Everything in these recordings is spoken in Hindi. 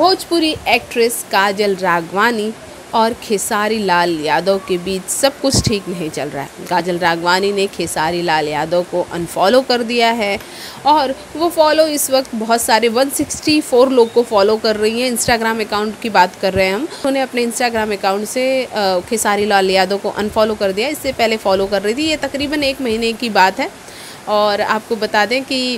भोजपुरी एक्ट्रेस काजल राघवानी और खेसारी लाल यादव के बीच सब कुछ ठीक नहीं चल रहा है। काजल राघवानी ने खेसारी लाल यादव को अनफॉलो कर दिया है और वो फॉलो इस वक्त बहुत सारे 164 लोग को फॉलो कर रही हैं। इंस्टाग्राम अकाउंट की बात कर रहे हैं हम। उन्होंने अपने इंस्टाग्राम अकाउंट से खेसारी लाल यादव को अनफॉलो कर दिया। इससे पहले फॉलो कर रही थी। ये तकरीबन 1 महीने की बात है। और आपको बता दें कि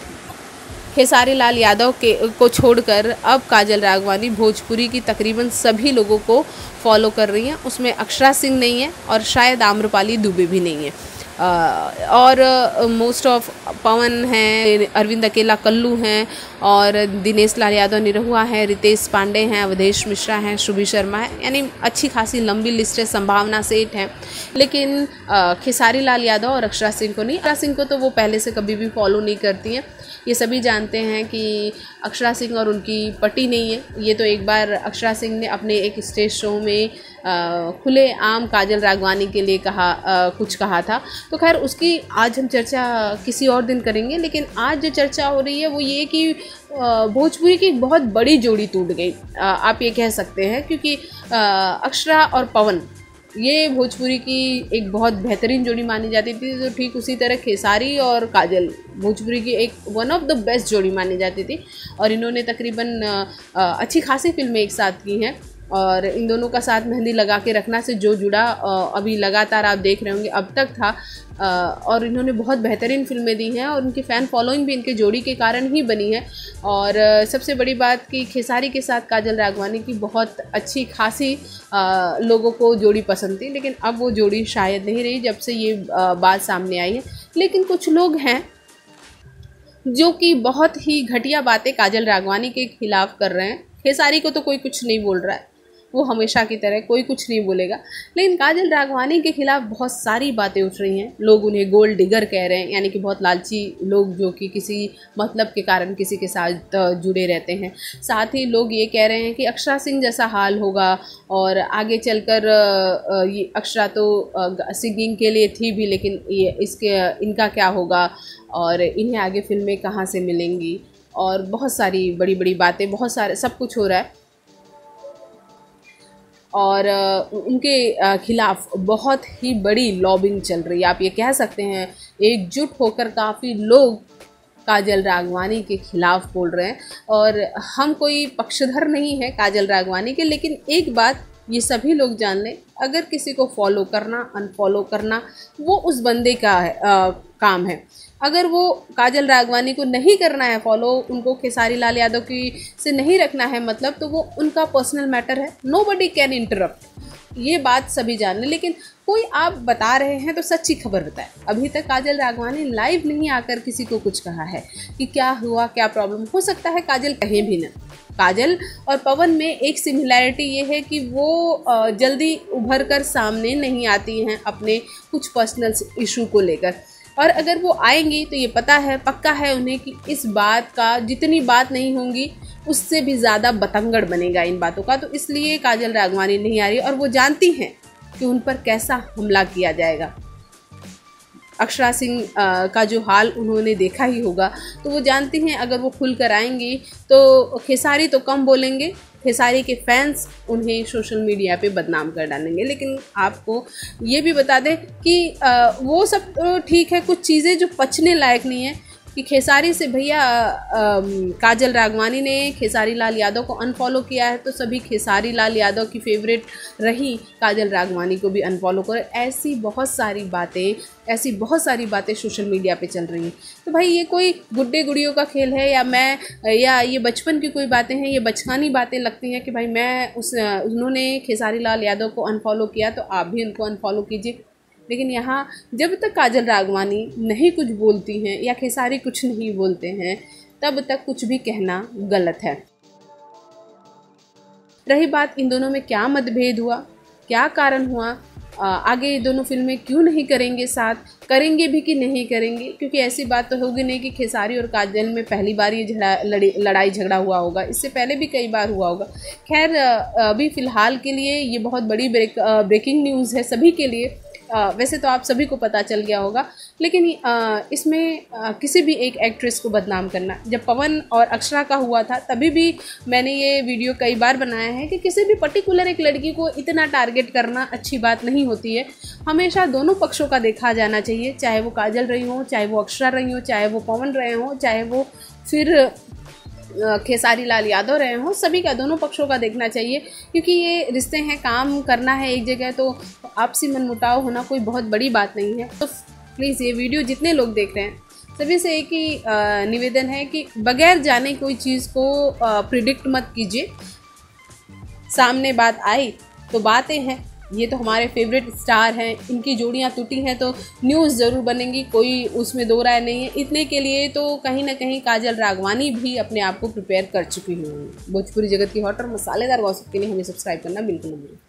खेसारी लाल यादव को छोड़कर अब काजल राघवानी भोजपुरी की तकरीबन सभी लोगों को फॉलो कर रही हैं। उसमें अक्षरा सिंह नहीं है और शायद आम्रपाली दुबे भी नहीं है। और मोस्ट ऑफ पवन हैं, अरविंद अकेला कल्लू हैं और दिनेश लाल यादव निरहुआ हैं, रितेश पांडे हैं, अवधेश मिश्रा हैं, शुभी शर्मा है। यानी अच्छी खासी लंबी लिस्ट है। संभावना सेठ हैं, लेकिन खेसारी लाल यादव और अक्षरा सिंह को नहीं। अक्षरा सिंह को तो वो पहले से कभी भी फॉलो नहीं करती हैं। ये सभी जानते हैं कि अक्षरा सिंह और उनकी पटी नहीं है। ये तो एक बार अक्षरा सिंह ने अपने एक स्टेज शो में खुले आम काजल राघवानी के लिए कुछ कहा था। तो खैर उसकी आज हम चर्चा किसी और दिन करेंगे। लेकिन आज जो चर्चा हो रही है वो ये कि भोजपुरी की एक बहुत बड़ी जोड़ी टूट गई, आप ये कह सकते हैं। क्योंकि अक्षरा और पवन ये भोजपुरी की एक बहुत बेहतरीन जोड़ी मानी जाती थी। तो ठीक उसी तरह खेसारी और काजल भोजपुरी की एक वन ऑफ द बेस्ट जोड़ी मानी जाती थी। और इन्होंने तकरीबन अच्छी खासी फिल्में एक साथ की हैं। और इन दोनों का साथ मेहंदी लगा के रखना से जो जुड़ा अभी लगातार आप देख रहे होंगे अब तक था। और इन्होंने बहुत बेहतरीन फिल्में दी हैं और उनकी फ़ैन फॉलोइंग भी इनके जोड़ी के कारण ही बनी है। और सबसे बड़ी बात कि खेसारी के साथ काजल राघवानी की बहुत अच्छी खासी लोगों को जोड़ी पसंद थी। लेकिन अब वो जोड़ी शायद नहीं रही जब से ये बात सामने आई है। लेकिन कुछ लोग हैं जो कि बहुत ही घटिया बातें काजल राघवानी के खिलाफ कर रहे हैं। खेसारी को तो कोई कुछ नहीं बोल रहा है, वो हमेशा की तरह कोई कुछ नहीं बोलेगा। लेकिन काजल राघवानी के खिलाफ बहुत सारी बातें उठ रही हैं। लोग उन्हें गोल्ड डिगर कह रहे हैं, यानी कि बहुत लालची लोग जो कि किसी मतलब के कारण किसी के साथ जुड़े रहते हैं। साथ ही लोग ये कह रहे हैं कि अक्षरा सिंह जैसा हाल होगा और आगे चलकर ये अक्षरा तो सिंगिंग के लिए थी भी, लेकिन ये इनका क्या होगा और इन्हें आगे फिल्में कहाँ से मिलेंगी और बहुत सारी बड़ी बड़ी बातें, बहुत सारे सब कुछ हो रहा है। और उनके खिलाफ बहुत ही बड़ी लॉबिंग चल रही है। आप ये कह सकते हैं एकजुट होकर काफ़ी लोग काजल राघवानी के खिलाफ बोल रहे हैं। और हम कोई पक्षधर नहीं है काजल राघवानी के, लेकिन एक बात ये सभी लोग जान लें, अगर किसी को फॉलो करना अनफॉलो करना वो उस बंदे का काम है। अगर वो काजल राघवानी को नहीं करना है फॉलो, उनको खेसारी लाल यादव की से नहीं रखना है मतलब, तो वो उनका पर्सनल मैटर है। नोबडी कैन इंटरप्ट, ये बात सभी जान लें। लेकिन कोई आप बता रहे हैं तो सच्ची खबर बताएं। अभी तक काजल राघवानी लाइव नहीं आकर किसी को कुछ कहा है कि क्या हुआ, क्या प्रॉब्लम। हो सकता है काजल कहें भी ना। काजल और पवन में एक सिमिलैरिटी ये है कि वो जल्दी उभर कर सामने नहीं आती हैं अपने कुछ पर्सनल इशू को लेकर। और अगर वो आएंगी तो ये पता है, पक्का है उन्हें कि इस बात का जितनी बात नहीं होंगी उससे भी ज़्यादा बतंगड़ बनेगा इन बातों का। तो इसलिए काजल राघवानी नहीं आ रही और वो जानती हैं कि उन पर कैसा हमला किया जाएगा। अक्षरा सिंह का जो हाल उन्होंने देखा ही होगा, तो वो जानती हैं अगर वो खुल कर आएंगी तो खेसारी तो कम बोलेंगे, खेसारी के फैंस उन्हें सोशल मीडिया पे बदनाम कर डालेंगे। लेकिन आपको ये भी बता दें कि वो सब तो ठीक है, कुछ चीज़ें जो पचने लायक नहीं है कि खेसारी से भैया काजल राघवानी ने खेसारी लाल यादव को अनफॉलो किया है तो सभी खेसारी लाल यादव की फेवरेट रही काजल राघवानी को भी अनफॉलो करें। ऐसी बहुत सारी बातें सोशल मीडिया पे चल रही हैं। तो भाई ये कोई गुड्डे गुड़ियों का खेल है या ये बचपन की कोई बातें हैं, ये बचकानी बातें लगती हैं कि भाई उन्होंने खेसारी लाल यादव को अनफॉलो किया तो आप भी उनको अनफॉलो कीजिए। लेकिन यहाँ जब तक काजल राघवानी नहीं कुछ बोलती हैं या खेसारी कुछ नहीं बोलते हैं तब तक कुछ भी कहना गलत है। रही बात इन दोनों में क्या मतभेद हुआ, क्या कारण हुआ, आगे ये दोनों फिल्में क्यों नहीं करेंगे, साथ करेंगे भी कि नहीं करेंगे, क्योंकि ऐसी बात तो होगी नहीं कि खेसारी और काजल में पहली बार ये लड़ाई झगड़ा हुआ होगा। इससे पहले भी कई बार हुआ होगा। खैर अभी फ़िलहाल के लिए ये बहुत बड़ी ब्रेकिंग न्यूज़ है सभी के लिए वैसे तो आप सभी को पता चल गया होगा, लेकिन इसमें किसी भी एक एक्ट्रेस को बदनाम करना, जब पवन और अक्षरा का हुआ था तभी भी मैंने ये वीडियो कई बार बनाया है कि किसी भी पर्टिकुलर एक लड़की को इतना टारगेट करना अच्छी बात नहीं होती है। हमेशा दोनों पक्षों का देखा जाना चाहिए, चाहे वो काजल रही हो, चाहे वो अक्षरा रही हो, चाहे वो पवन रहे हो, चाहे वो फिर खेसारी लाल यादव रहे हों, सभी का, दोनों पक्षों का देखना चाहिए। क्योंकि ये रिश्ते हैं, काम करना है एक जगह, तो आपसी मनमुटाव होना कोई बहुत बड़ी बात नहीं है। तो प्लीज़ ये वीडियो जितने लोग देख रहे हैं सभी से एक ही निवेदन है कि बगैर जाने कोई चीज़ को प्रिडिक्ट मत कीजिए। सामने बात आई तो बातें हैं, ये तो हमारे फेवरेट स्टार हैं, इनकी जोड़ियां टूटी हैं तो न्यूज़ ज़रूर बनेंगी, कोई उसमें दो राय नहीं है। इतने के लिए तो कहीं ना कहीं काजल राघवानी भी अपने आप को प्रिपेयर कर चुकी होंगी। भोजपुरी जगत की हॉट और मसालेदार गॉसिप के लिए हमें सब्सक्राइब करना बिल्कुल नहीं।